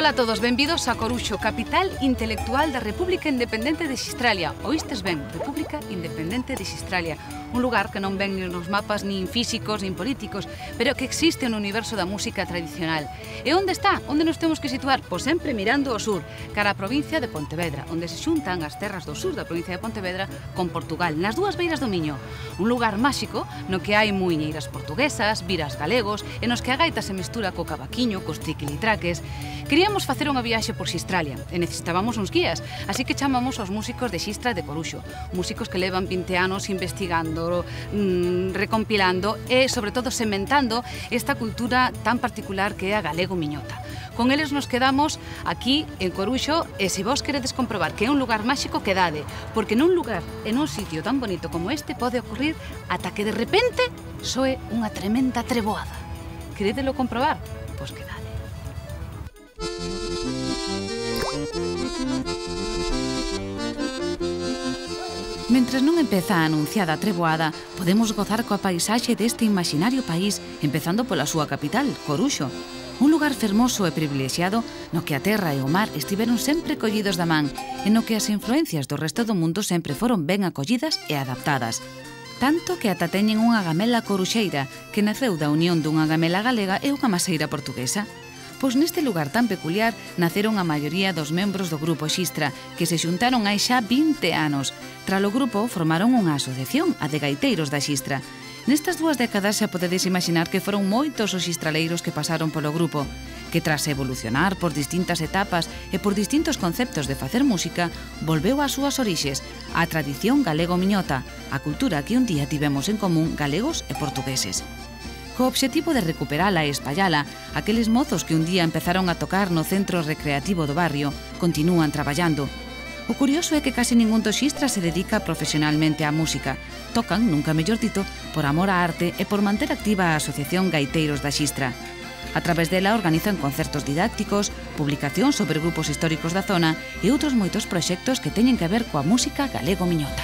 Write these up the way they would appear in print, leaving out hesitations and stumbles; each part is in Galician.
Ola a todos, benvidos a Coruxo, capital intelectual da República Independente de Xistralia. Oístes ben, República Independente de Xistralia. Un lugar que non ven nin nos mapas nin físicos nin políticos, pero que existe no universo da música tradicional. E onde está? Onde nos temos que situar? Pois sempre mirando ao sur, cara a provincia de Pontevedra, onde se xuntan as terras do sur da provincia de Pontevedra con Portugal, nas dúas beiras do Miño. Un lugar máxico no que hai muiñeiras portuguesas, viras galegos, e nos que a gaita se mestura co cavaquiño, cos triquilitraques. Queríamos facer unha viaxe por Xistralia e necesitábamos uns guías, así que chamamos aos músicos de Xistra de Coruxo, músicos que levan 20 anos investigando, recompilando e, sobre todo, sementando esta cultura tan particular que é a galego-miñota. Con eles nos quedamos aquí en Coruxo e se vos queredes comprobar que é un lugar máxico, quedade, porque nun lugar, en un sitio tan bonito como este, pode ocurrir ata que de repente soe unha tremenda treboada. Queredelo comprobar? Pois quedade. Mentres non empeza a anunciada treboada, podemos gozar coa paisaxe deste imaginario país, empezando pola súa capital, Coruxo. Un lugar fermoso e privilexiado no que a terra e o mar estiveron sempre collidos da man e no que as influencias do resto do mundo sempre foron ben acollidas e adaptadas. Tanto que ata teñen unha gamela coruxeira que naceu da unión dunha gamela galega e unha maseira portuguesa. Pois neste lugar tan peculiar naceron a maioría dos membros do grupo Xistra, que se xuntaron hai xa 20 anos. Tralo grupo formaron unha asociación, a de Gaiteiros da Xistra. Nestas dúas décadas xa podedes imaginar que foron moitos os xistraleiros que pasaron polo grupo, que tras evolucionar por distintas etapas e por distintos conceptos de facer música, volveu ás súas orixes, á tradición galego-miñota, a cultura que un día tivemos en común galegos e portugueses. Co obxectivo de recuperala e espallala, aqueles mozos que un día empezaron a tocar no centro recreativo do barrio continúan traballando. O curioso é que case ningún dos xistras se dedica profesionalmente á música. Tocan, nunca mellor dito, por amor á arte e por manter activa a Asociación Gaiteiros da Xistra. A través dela organizan concertos didácticos, publicacións sobre grupos históricos da zona e outros moitos proxectos que teñen que ver coa música galego-miñota.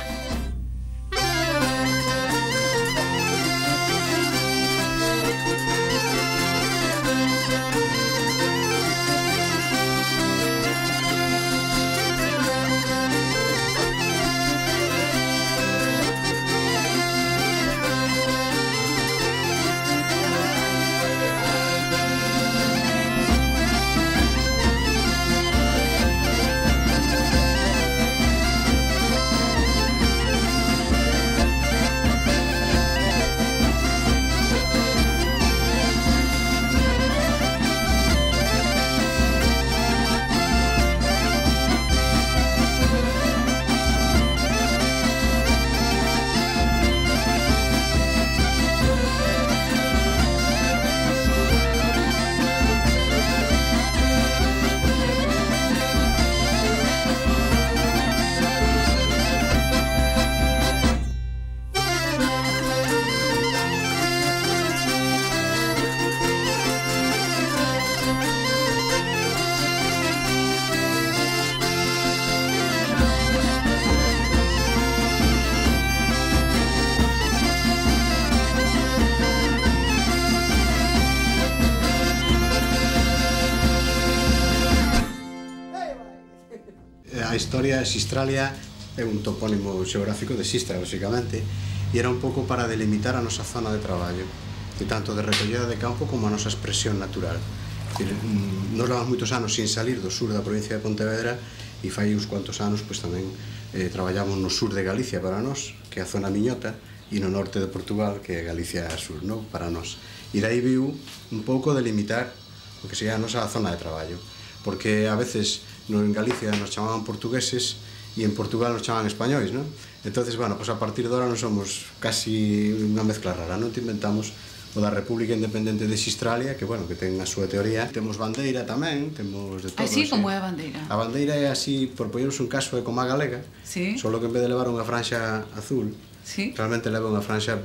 A historia de Xistralia é un topónimo xeográfico de Xistra, lóxicamente, e era un pouco para delimitar a nosa zona de traballo, de tanto de recollida de campo como a nosa expresión natural. Nos levamos moitos anos sin salir do sur da provincia de Pontevedra e fai uns cuantos anos tamén traballamos no sur de Galicia para nós, que é a zona miñota, e no norte de Portugal, que é Galicia sur, para nós. E dai viu un pouco delimitar o que sería a nosa zona de traballo, porque a veces en Galicia nos chamaban portugueses e en Portugal nos chamaban españois, non? Entonces, bueno, pues a partir de ahora non somos casi unha mezcla rara, non? Te inventamos o da República Independente de Xistralia, que, bueno, que ten a súa teoría. Temos bandeira tamén, temos de todo. Así como é a bandeira? A bandeira é así, por poñernos un caso, é como a galega, solo que en vez de levar unha franxa azul, realmente leva unha franxa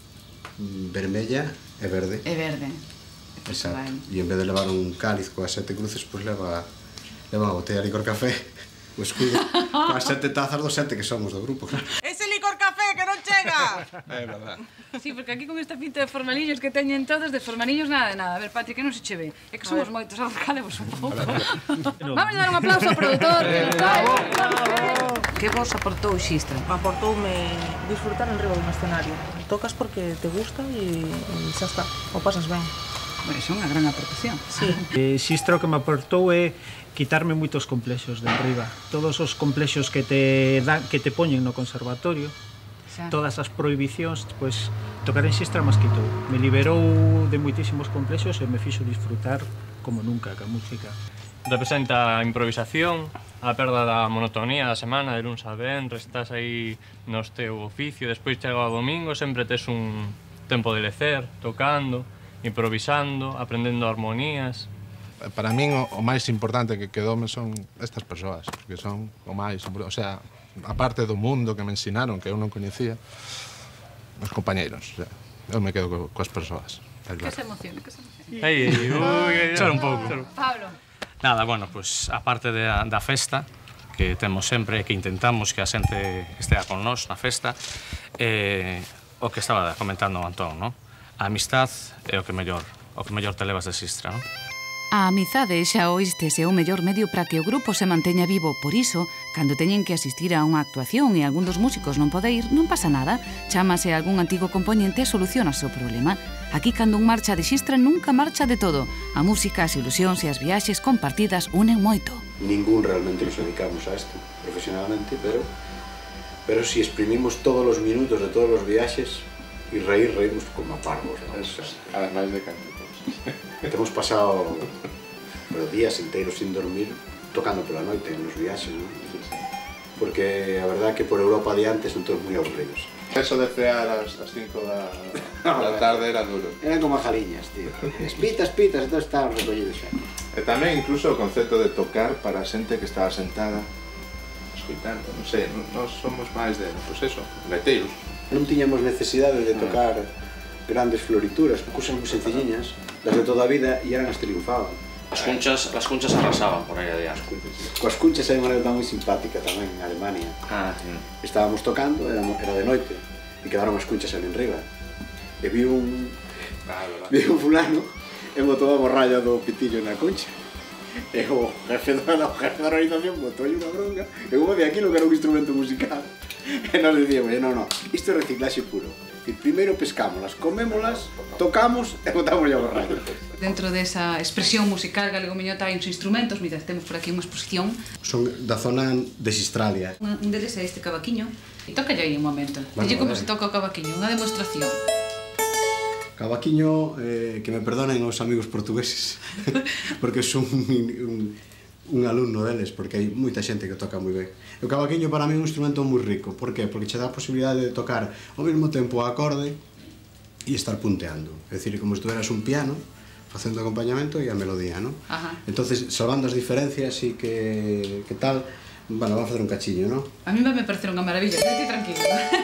vermella e verde. E verde. Exacto. E en vez de levar un cáliz coas 7 cruces, pois leva unha botella de licor café, o escudo, coas 7 tazas dos 7 que somos do grupo, claro. Ese licor café que non chega! É verdad. Sí, porque aquí con esta pinta de formaliños que teñen todos, de formaliños nada de nada. A ver, Patri, que non se che ve. É que somos moitos, arrancadevos un pouco. Vamos a dar un aplauso ao produtor. Que vos aportou Xistra? Aportoume disfrutar en riba dun escenario. Tocas porque te gusta e xa está, o pasas ben. Bueno, iso é unha gran aportación. Sí. Xistra o que me aportou é quitarme moitos complexos de enriba. Todos os complexos que te poñen no conservatorio, todas as prohibicións, pois tocar en Xistra mas quitou. Me liberou de moitísimos complexos e me fixo disfrutar como nunca ca música. Representa a improvisación, a perda da monotonía da semana, de luns a venres, estás aí nos teu oficio, despois chega o domingo, sempre tes un tempo de lecer, tocando, improvisando, aprendendo armonías. Para min o máis importante que quedoume son estas persoas, porque son o máis, o sea, a parte do mundo que me ensinaron, que eu non coñecía, os compañeiros, o sea, eu me quedo coas persoas. Que se emocione, que se emocione. Chora un pouco. Pablo. Nada, bueno, pois a parte da festa que temos sempre, que intentamos que a xente estea con nós na festa, o que estaba comentando o Antón, non? A amistad é o que mellor te levas de Xistra, non? A amizade, xa oístes, é o mellor medio para que o grupo se manteña vivo. Por iso, cando teñen que asistir a unha actuación e algún dos músicos non pode ir, non pasa nada. Chámase a algún antigo componente e solucionase o problema. Aquí, cando un marcha de Xistra, nunca marcha de todo. A música, as ilusións e as viaxes compartidas unen moito. Ningún realmente nos dedicamos a esto profesionalmente, pero si exprimimos todos los minutos de todos los viajes y reímos como parvos, ¿no? Ademais de cantar. Hemos pasado días enteros sin dormir tocando pola noite en los viaxes, ¿no? Porque a verdad que por Europa adiante son todos moi aburridos. Eso de cear ás 5 da tarde era duro. Eran como jaliñas, tío. Espitas, e todo estaban recollidos xa. E tamén incluso o concepto de tocar para a xente que estaba sentada escoitando, non sei, nós somos máis de, pois eso, gaiteiros. Non tiñamos necesidade de tocar grandes florituras, cousas moi sencilliñas, las de toda a vida, e eran as triunfaban. As cunchas arrasaban por aí adiante. Coas cunchas hai unha anécdota moi simpática tamén en Alemania. Sí. Estábamos tocando, era de noite, e quedaron as cunchas ali en riba. E vi un fulano e botou a borralla do pitillo na cuncha. E o jefe da organización botou unha bronca, e como de aquilo que era un instrumento musical. E nos dicíamos, no, isto é reciclaxe puro. E primeiro pescámolas, comémolas, tocamos e botamos a borralla. Dentro desa expresión musical galego-miñota hai uns instrumentos, mira, temos por aquí unha exposición. Son da zona de Xistralia. Un deles é este cavaquiño. E toca aí un momento. Dille como se toca o cavaquiño, unha demostración. Cavaquiño, que me perdonen os amigos portugueses, porque son un alumno deles, porque hai moita xente que toca moi ben. O cavaquiño para mí é un instrumento moi rico. Por que? Porque che dá a posibilidade de tocar ao mesmo tempo o acorde e estar punteando. É dicir, como se tuveras un piano facendo acompañamento e a melodía, non? Entonces, salvando as diferencias e que tal, bueno, vamos a facer un cachiño, non? A mí me parecer unha maravilla, quédate tranquilo.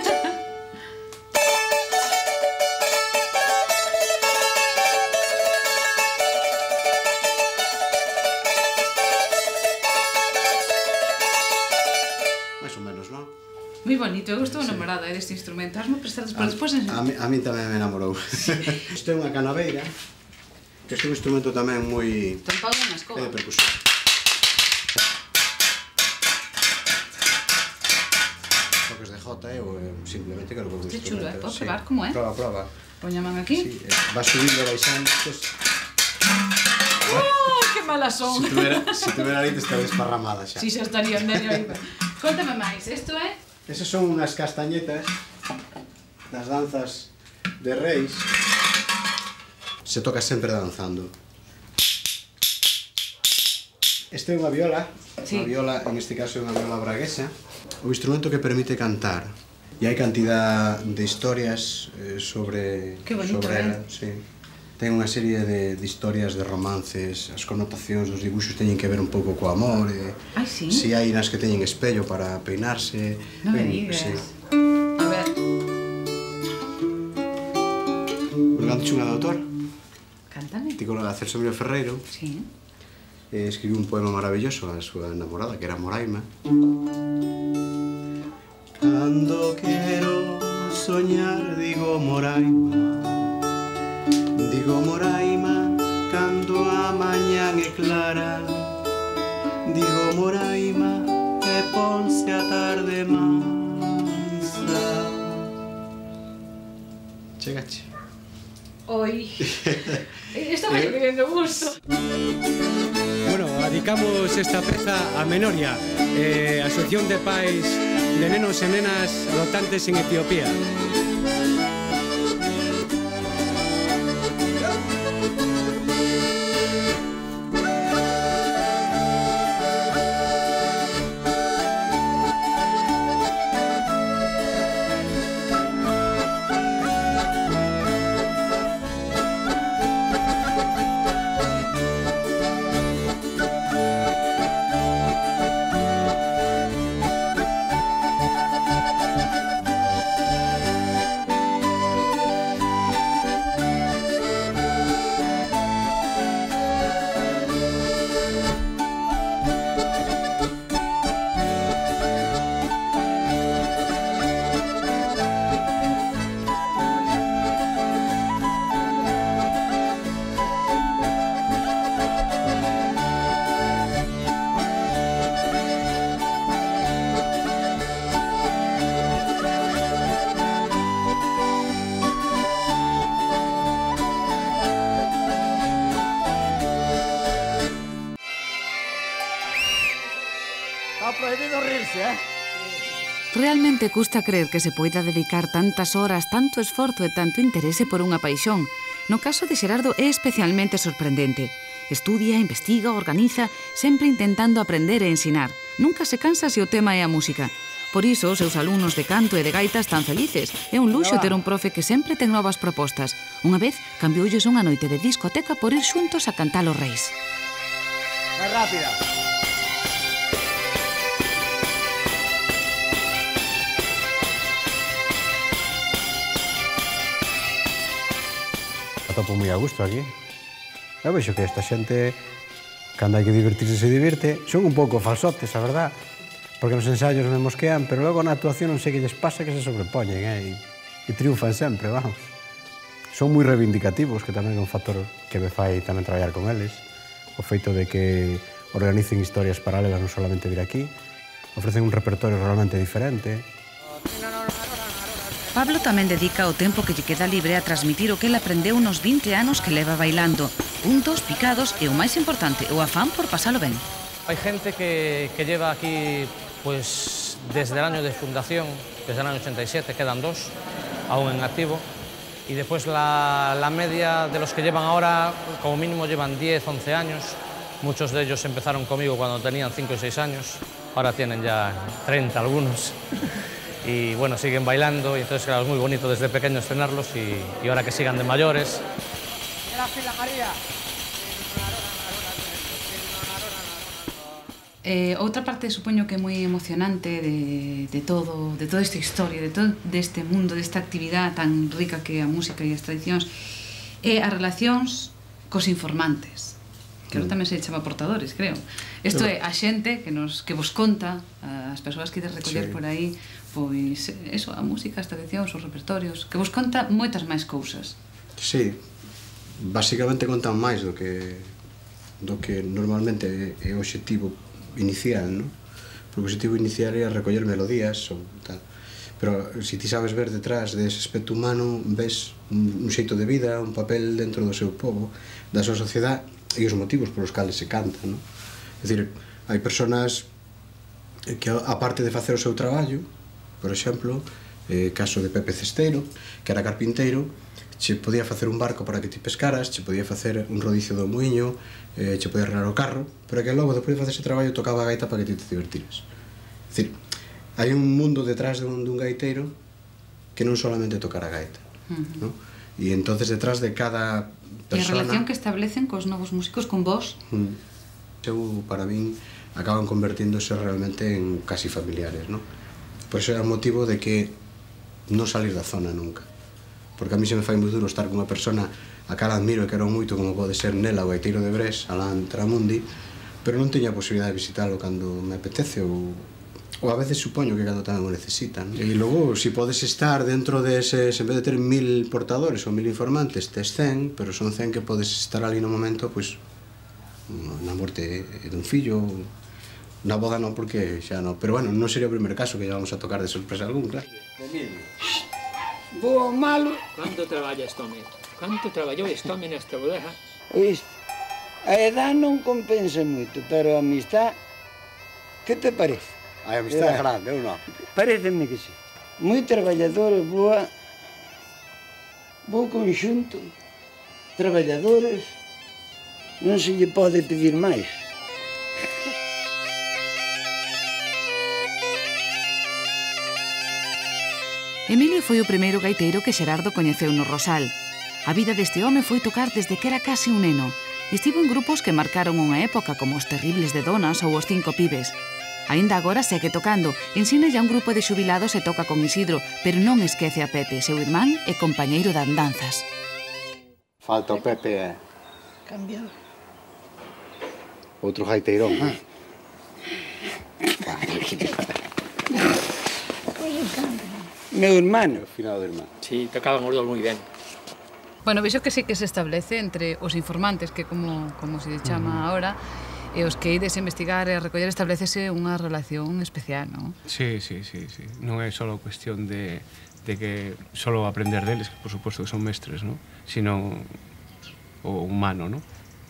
Moi bonito, eu estou enamorada deste instrumento. Has-me prestado, pero despois... A mí tamén me enamorou. Isto é unha canaveira, que é un instrumento tamén moi... Tampado na escoba. É de percusión. Toques de jota, eu simplemente quero que o instrumento... Que chulo, podo probar como é? Prova. Poña a man aquí. Vas subindo e baixando. Que malas son! Se tuvera ali te estaría desparramada xa. Si, xa estaría medio aí. Contame máis, isto é? Esas son unhas castañetas das danzas de reis. Se toca sempre danzando. Esta é unha viola, unha viola, en este caso é unha viola braguesa, o instrumento que permite cantar. E hai cantidad de historias sobre ela. Ten unha serie de historias, de romances, as connotacións dos dibuixos teñen que ver un pouco co amor. Ai, sí? Si hai nas que teñen espello para peinarse. Non me digas. A ver. Colgante unha de autor. Cántame. Titulada Celso Emilio Ferreiro. Sí. Escribiu un poema maravilloso a súa namorada, que era Moraima. Cando quero soñar, digo Moraima. Digo Moraima, cando a mañán é clara. Digo Moraima, e ponse a tarde mansa. Chegache. Oi. Isto vai bien de gusto. Bueno, dedicamos esta peza a Menoria, Asociación de Pais de Nenos e Nenas Adoptantes en Etiopía. prohibido rirse, eh? Realmente custa creer que se poida dedicar tantas horas, tanto esforzo e tanto interese por unha paixón. No caso de Xerardo é especialmente sorprendente. Estudia, investiga, organiza, sempre intentando aprender e ensinar. Nunca se cansa se o tema é a música. Por iso, os seus alumnos de canto e de gaita están felices. É un luxo ter un profe que sempre ten novas propostas. Unha vez, cambiоulles unha noite de discoteca por ir xuntos a cantar os Reis. Máis rápida. Atopo moi a gusto aquí. Eu vexo que esta xente, cando hai que divertirse, se divirte. Son un pouco falsotes, a verdad, porque nos ensaios me mosquean, pero logo na actuación non sei que lles pasa que se sobrepoñen, e triunfan sempre, vamos. Son moi reivindicativos, que tamén é un factor que me fai tamén traballar con eles. O feito de que organicen historias paralelas, non solamente vir aquí, ofrecen un repertorio realmente diferente. Pablo tamén dedica o tempo que lle queda libre a transmitir o que ele aprendeu nos 20 anos que leva bailando. Puntos, picados e, o máis importante, o afán por pasalo ben. Hay gente que lleva aquí pues desde el año de fundación, desde el año 87, quedan 2, aún en activo, y después la media de los que llevan ahora, como mínimo llevan 10, 11 años, muchos de ellos empezaron conmigo cuando tenían 5 y 6 años, ahora tienen ya 30 algunos, y bueno, siguen bailando, y entonces claro, es muy bonito desde pequeños tenerlos, y ahora que sigan de mayores. Gracias, María. Outra parte, supoño que é moi emocionante de toda esta historia, de todo este mundo, desta actividade tan rica que é a música e as tradicións, é as relacións cos informantes, que tamén se chama portadores, creo. Isto é a xente que vos conta, as persoas que ides recoller por aí, pois, eso, a música, as tradicións, os repertorios, que vos conta moitas máis cousas. Sí, basicamente contan máis do que normalmente é o obxectivo inicial, ¿no? Porque o objetivo inicial é recoller melodías ou tal. Pero se ti sabes ver detrás dese aspecto humano, ves un xeito de vida, un papel dentro do seu povo, da súa sociedade e os motivos polos cales se canta, ¿no? É dicir, hai persoas que, aparte de facer o seu traballo, por exemplo, caso de Pepe Cesteiro, que era carpinteiro, che podía facer un barco para que ti pescaras, che podía facer un rodicio do muiño, che podía arreglar o carro, pero que logo, despois de facer ese traballo, tocaba a gaita para que ti te divertiras. É dicir, hai un mundo detrás dun gaiteiro que non solamente tocar a gaita, ¿no? E entonces detrás de cada persona... E a relación que establecen cos novos músicos, con vos? Para min, acaban convertíndose realmente en casi familiares, ¿no? Por iso é o motivo de que non salir da zona nunca. Porque a mí se me fai moi duro estar con unha persona a cara admiro e quero moito, como pode ser Nela, o gaiteiro de Bres, Alán Tramundi, pero non teño a posibilidade de visitarlo cando me apetece ou Ou a veces supoño que cando tamén o necesitan. E logo, se podes estar dentro deses, en vez de ter 1000 portadores ou 1000 informantes, tes 100, pero son 100 que podes estar ali no momento, pois, na morte dun fillo, na boda non, porque xa non. Pero bueno, non sería o primer caso que vamos a tocar de sorpresa algún, claro. Bo ou malo... Canto traballa este home? Canto traballou este home nesta bodega? Oíste, a edad non compensa moito, pero a amistad, que te parece? A amistad é grande, ou non? Pareceme que sí. Moi traballadores, bo conxunto, traballadores, non se lle pode pedir máis. Emilio foi o primeiro gaiteiro que Xerardo coñeceu no Rosal. A vida deste home foi tocar desde que era case un neno. Estivo en grupos que marcaron unha época como os Terribles de Donas ou os Cinco Pibes. Aínda agora segue tocando, ensina a un grupo de xubilados e toca con Isidro, pero non esquece a Pepe, seu irmán e compañeiro de andanzas. Falta o Pepe, Cambiado. outro gaiteirón. Meu irmán. O final do irmán. Sí, tocaban os dous moi ben. Bueno, vexo que sí que se establece entre os informantes, que como se chama ahora, e os que ides a investigar e a recoller, establecese unha relación especial, non? Sí. Non é só cuestión de que só aprender deles, que por suposto que son mestres, non? Sino o humano, non?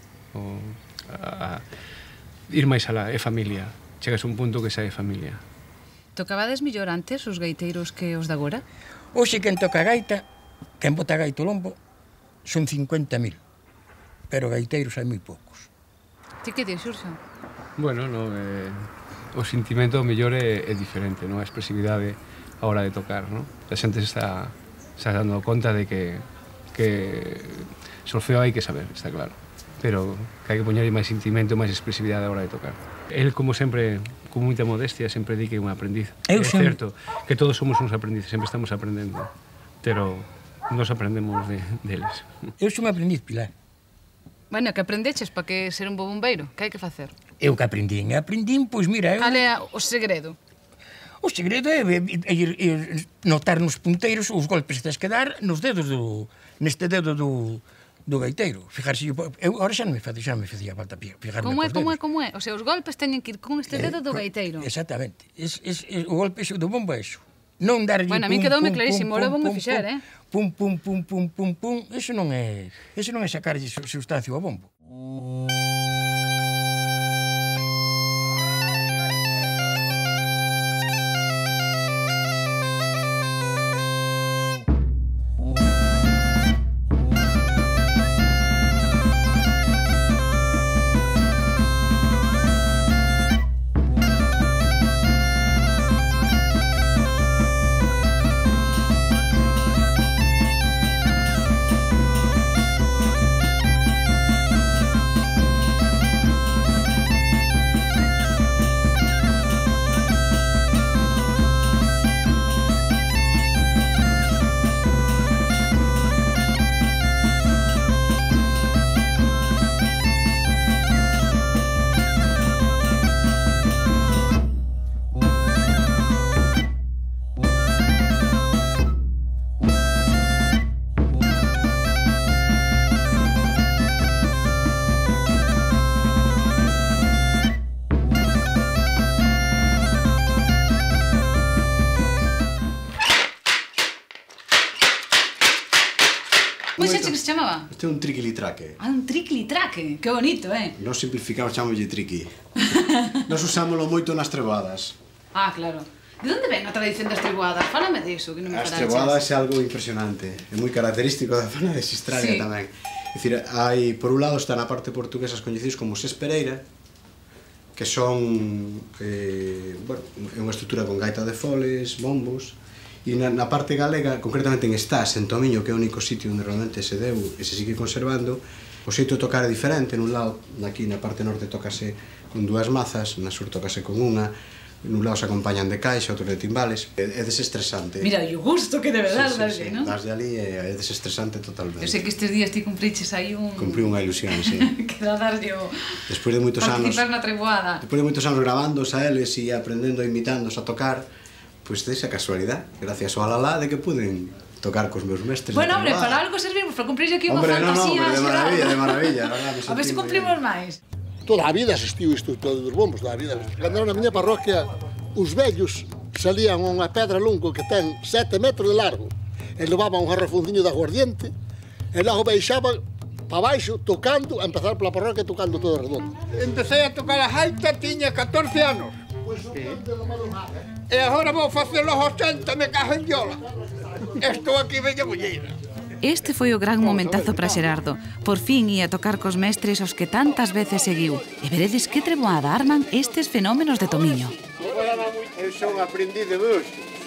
Ir máis alá, é familia. Chegas a un punto que xa é familia. Tocabades millor antes os gaiteiros que os de agora? Hoxe quen toca gaita, quen bota gaito lombo, son 50.000. Pero gaiteiros hai moi poucos. Ti que dis, Xurxo? Bueno, o sentimento mellor é diferente, non? A expresividade a hora de tocar, non? A xente está dando conta de que solfeo hai que saber, está claro. Pero que hai que poñer máis sentimento, máis expresividade a hora de tocar. El, como sempre, con moita modestia, sempre di que é un aprendiz. É certo que todos somos uns aprendices, sempre estamos aprendendo, pero nos aprendemos deles. Eu sou un aprendiz, Pilar. Bueno, que aprendeches para que ser un bo bombeiro? Que hai que facer? Eu que aprendín, pois mira... Cal é o segredo? O segredo é notar nos punteiros os golpes que tens que dar nos dedos neste dedo do gaiteiro. Fijarse, eu agora xa non me facía falta fijarme cos dedos. Como é? O sea, os golpes teñen que ir con este dedo do gaiteiro. Exactamente. O golpe do bombo é iso. Non darlle bueno, a mí quedoume clarísimo, ahora vou me fixar, pum, pum, pum, pum, pum, pum. Eso non é sacarlle sustancia ao bombo. Pois xe que se chamaba? Este é un triquilitraque. Ah, un triquilitraque, que bonito, Nos simplificamos, chamolle triqui. Nos usámoslo moito nas treboadas. Ah, claro. De onde ven a tradición das treboadas? Fálame diso, que non me falaches. falaches. As treboadas é algo impresionante. É moi característico da zona de Sistralia tamén. É dicir, hai, por un lado, está na parte portuguesa coñecidos como Sespereira, que son, bueno, é unha estrutura con gaita de foles, bombos, e na parte galega, concretamente en Estás, en Tomiño, que é o único sitio onde realmente se deu e se sigue conservando, o xeito de tocar é diferente. Nun lado, aquí na parte norte tócase con dúas mazas, na sur tócase con unha, nun lado se acompañan de caixa, outros de timbales, é desestresante. Mira, o gusto que debe dar, sí, non? Das de ali é desestresante totalmente. Eu sei que estes días ti cumpriches aí un... Cumprí unha ilusión, sí. Queda darlle o... Despois de moitos anos... Participar na treboada. Despois de moitos anos grabándos a eles e aprendendo e invitándos a tocar, pois esa casualidade, gracias ao alalá, de que puden tocar cos meus mestres. Bueno, hombre, para algo servimos, para cumprir aquí unha fantasía. Hombre, de maravilla. A ver se cumprimos máis. Toda a vida existiu isto todo dos bombos, toda a vida. Cando era na miña parroquia, os vellos salían a unha pedra lungo que ten 7 metros de largo e levaban un garrafonciño de aguardiente e logo baixaban para baixo tocando, a empezar pola parroquia tocando todo redondo. Empecé a tocar a gaita, tiña 14 anos. E agora vou facer os 80, me cajo en Yola. Estou aquí bella bolleira. Este foi o gran momentazo para Xerardo. Por fin ia tocar cos mestres aos que tantas veces seguiu. E veredes que treboada arman estes fenómenos de Tomiño. Eu son aprendiz de vos.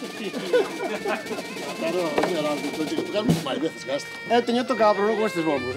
Eu teño tocado, pero non con estes bombos,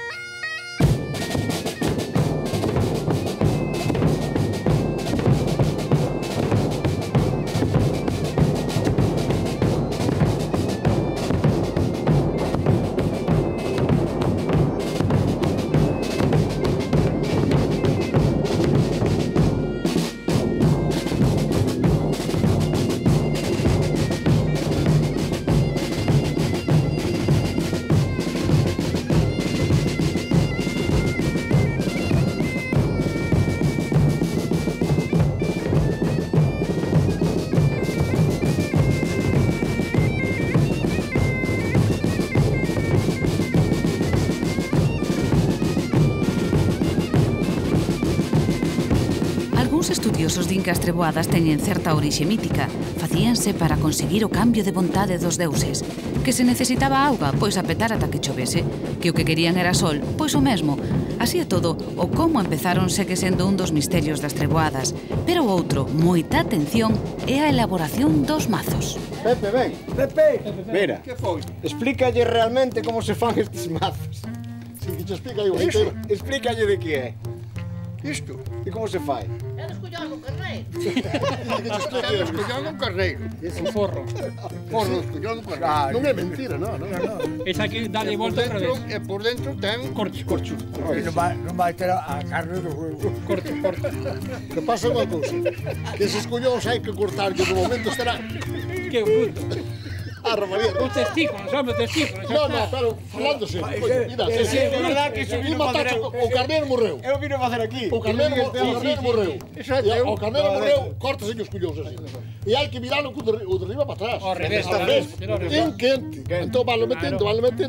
Estudiosos din que as treboadas teñen certa orixe mítica. Facíanse para conseguir o cambio de vontade dos deuses. Que se necesitaba auga, pois a petar ata que chovese. Que o que querían era sol, pois o mesmo. Así é todo, o como empezaron segue sendo un dos misterios das treboadas. Pero o outro, moita atención, é a elaboración dos mazos. Pepe, ven. Pepe, mira, explícalle realmente como se fan estes mazos. Si que te explica eu, explícalle de que é. Isto? E como se fai? É descollado no carreiro. É descollado no carreiro. Un forro. Forro descollado no carreiro. Non é mentira, non. Esa aquí dale volta outra vez. E por dentro ten corcho. Non vai ter a carne do huevo. Corcho. Que pasa unha cousa, que eses collóns hai que cortarlle no momento estará... Que bruto. María. Os testículos, hombre, testículos. No, pero falándose. Mira, é verdad que iso vino a facer... O carneiro morreu. Eu vino a facer aquí. O carneiro morreu. O carneiro morreu, cortase os collóns así. E hai que miralo o de riba para atrás. Ao revés. En quente. Entón vale metendo.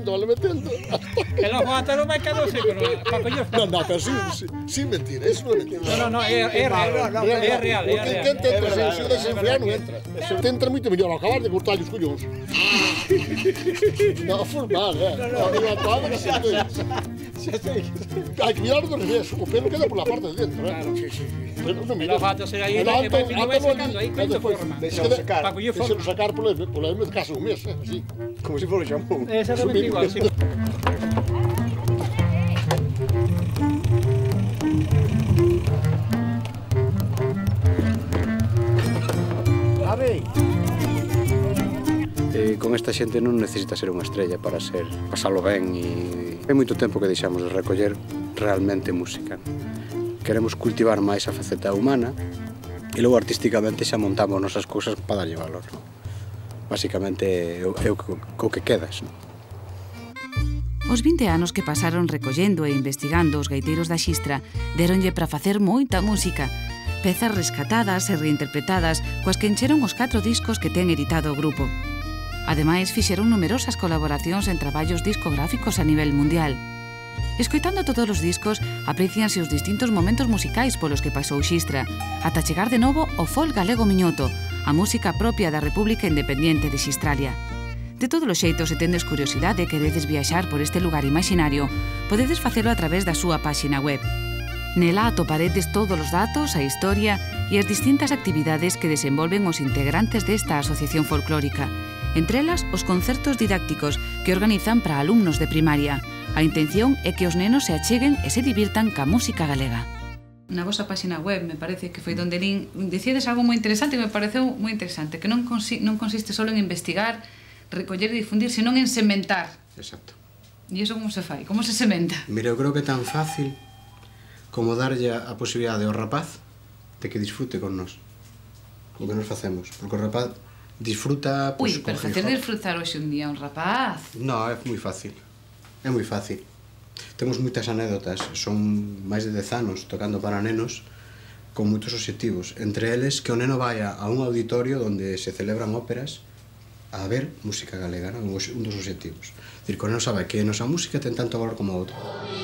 E logo ata non vai quedar seco, para collóns. Non, pero sin mentira, eso non é mentira. No, é real. Porque en quente entra, se o desenfriar non entra. Te entra moito mellor ao acabar de cortar os collóns. No, formal, hai que mirar do revés, o pelo queda por la parte de dentro, Claro, sí. Pero non mira. Lo fato ser aí, vai secando aí, coito forma. Deixalo sacar por la de casa un mes, así. Como se for o xamón. Exactamente igual, sí. A ver. Con esta xente non necesita ser unha estrella para pasalo ben e hai moito tempo que deixamos de recoller realmente música. Queremos cultivar máis a faceta humana e logo artísticamente xa montamos nosas cousas para darlle valor. Básicamente é o que quedas. Os 20 anos que pasaron recollendo e investigando os gaiteiros da Xistra deronlle para facer moita música, pezas rescatadas e reinterpretadas coas que encheron os 4 discos que ten editado o grupo. Ademais, fixeron numerosas colaboracións en traballos discográficos a nivel mundial. Escoitando todos os discos, aprecianse os distintos momentos musicais polos que pasou Xistra, ata chegar de novo ao folk galego miñoto, a música propia da República Independiente de Xistralia. De todos os xeitos, se tendes curiosidade e queredes viaxar por este lugar imaginario, podedes facelo a través da súa páxina web. Nela atoparedes todos os datos, a historia e as distintas actividades que desenvolven os integrantes desta asociación folclórica, entre elas os concertos didácticos que organizan para alumnos de primaria. A intención é que os nenos se acheguen e se divirtan ca música galega. Na vosa página web, me parece que foi donde lín, dicides algo moi interesante que me pareceu moi interesante, que non consiste só en investigar, recoller e difundir, senón en sementar. Exacto. E iso como se fai? Como se sementa? Mira, eu creo que é tan fácil como darlle a posibilidade ao rapaz de que disfrute con nós. O que nos facemos. Porque o rapaz disfruta... Ui, pero facer disfrutar hoxe un día un rapaz... No, é moi fácil. É moi fácil. Temos moitas anécdotas. Son máis de 10 anos tocando para nenos con moitos obxectivos. Entre eles que o neno vaya a un auditorio onde se celebran óperas a ver música galega, non? Un dos obxectivos. É dicir, que o neno sabe que a nosa música ten tanto valor como a outra.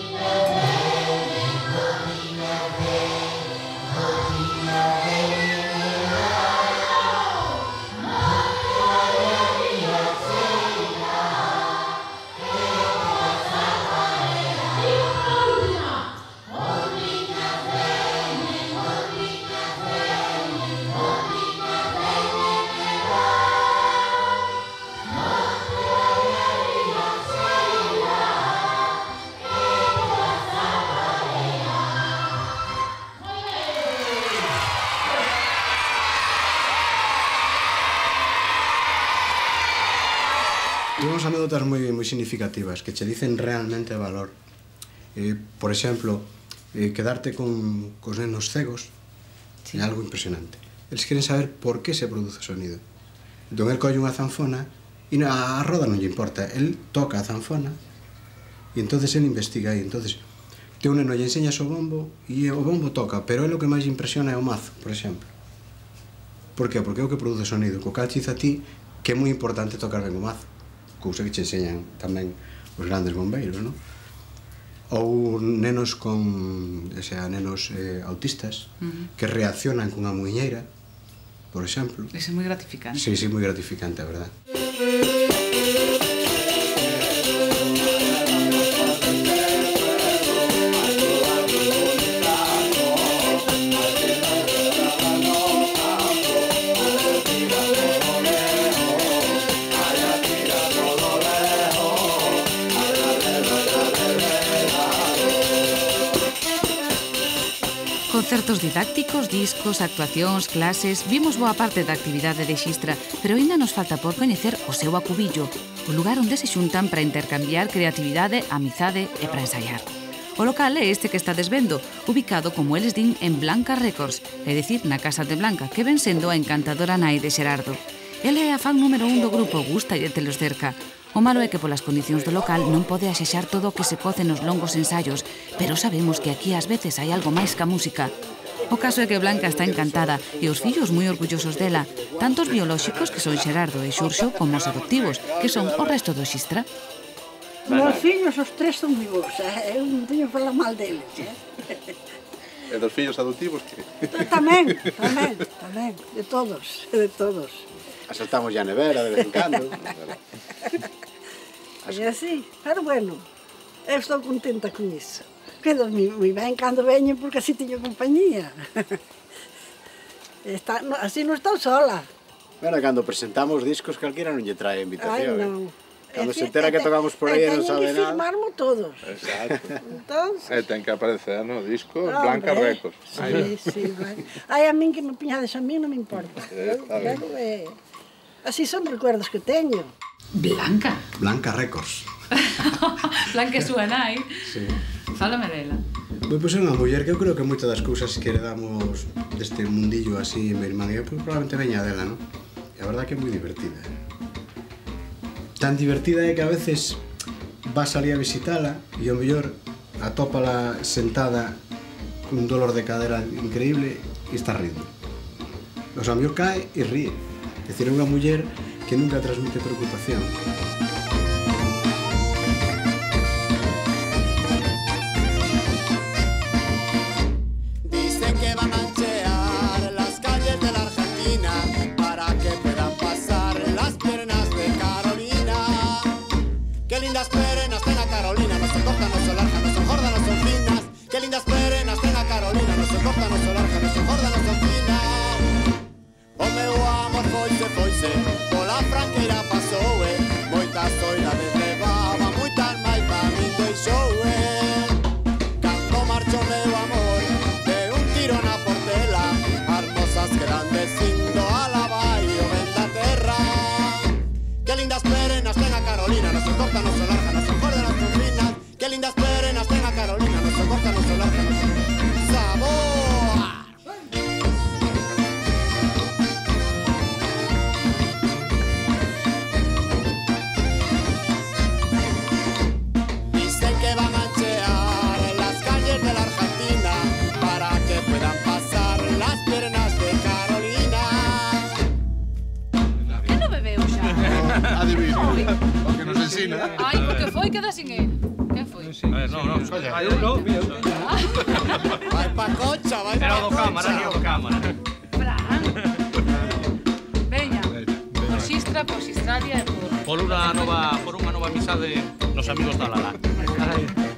Temos anécdotas moi significativas que che dicen realmente valor. Por exemplo, quedarte cos nenos cegos é algo impresionante. Eles queren saber por que se produce sonido. Entón, el colle unha zanfona e a roda non lle importa. El toca a zanfona e entonces el investiga aí. Entonces, te un neno lle enseñas o bombo e o bombo toca, pero el o que máis impresiona é o mazo, por exemplo. Por que? Porque é o que produce sonido. Co cal chiza a ti que é moi importante tocar ben o mazo. Cousa que che enseñan tamén os grandes bombeiros, non? Ou nenos nenos autistas que reaccionan cunha muiñeira, por exemplo. Eso é moi gratificante. Sí, moi gratificante, a verdade. Concertos didácticos, discos, actuacións, clases... Vimos boa parte da actividade de Xistra, pero aínda nos falta por coñecer o seu acubillo, o lugar onde se xuntan para intercambiar creatividade, amizade e para ensaiar. O local é este que estades vendo, ubicado, como eles din, en Blanca Records, é dicir, na casa de Blanca, que ven sendo a encantadora nai de Xerardo. Ele é a fan número 1 do grupo, gusta e telos cerca. O malo é que polas condicións do local non pode axexar todo o que se coce nos longos ensaios, pero sabemos que aquí ás veces hai algo máis ca música. O caso é que Blanca está encantada e os fillos moi orgullosos dela, tanto os biolóxicos, que son Xerardo e Xurxo, como os adoptivos, que son o resto do Xistra. Os fillos, os tres son vivos, eu non teño que falar mal deles. E dos fillos adoptivos que? Tamén, de todos. Asaltamos ya a nevera de vez en cando. É así, pero bueno, eu estou contenta con iso. Quedo moi ben cando veñen porque así teño compañía. Así non estou sola. Bueno, cando presentamos discos calquera non lle trae invitación. Ai, non. Cando se entera que tocamos por aí e non sabe nada. Teñen que firmarmo todos. Exacto. Entonces... ten que aparecer no disco Blanca Records. Sí. Ai, a min que me piñades a min non me importa. Así son recuerdos que teño. Blanca? Blanca Records. Blanca é súa nai. Sí. Fálame dela. Pois é unha muller que eu creo que moitas das cousas que heredamos deste mundillo así, mi irmán, probablemente veña dela, non? E a verdade que é moi divertida. Tan divertida é que a veces vas ali a visitala e ao mellor atópala sentada cun dolor de cadera increíble e está rindo. O sea, ao mellor cae e ríe. É dicir, é unha muller que nunca transmite preocupación. Dicen que van a anchear las calles de la Argentina para que puedan pasar las piernas de Carolina. Qué lindas perenas tenga Carolina, no se cortan, no se largan, no se jordan, no son finas. Qué lindas perenas tenga Carolina, no se cortan, no se largan, no se jordan, no son finas. O meu amor foise, pola franqueira pasou, moita así, ¿no? Ai, o que foi queda sin él. Que foi? A ver, no. Vai pa Concha, vai Era pa do cámara, Concha. era do cámara. Fran. Veña. Por Xistra, por Xistralia e por... Por unha nova amizade nos amigos da Lala.